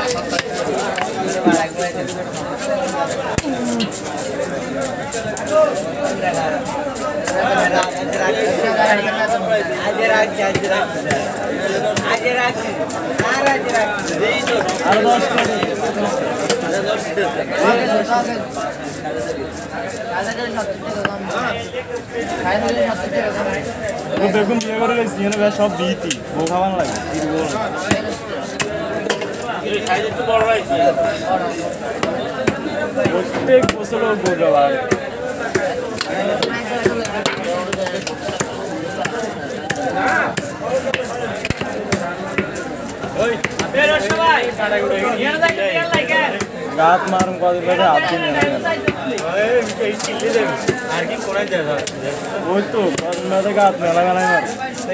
দেখুন বিয়ে করে গেছি সব দিতি বউ খাওয়ানো লাগে প্রত্যেক বছর বউ খাওয়া গাছ মারুন কদিন ধরে হাত ওই তো কদিন ধরে গাছ মেলা মেলায় মার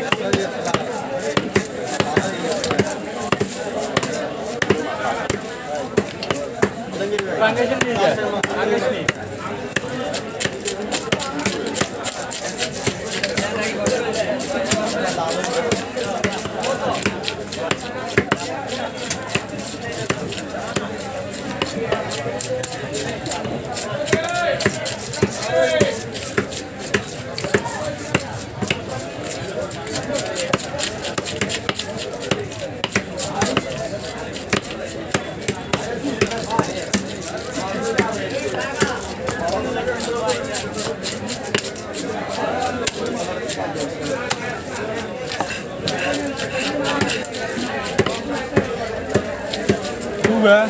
Nah,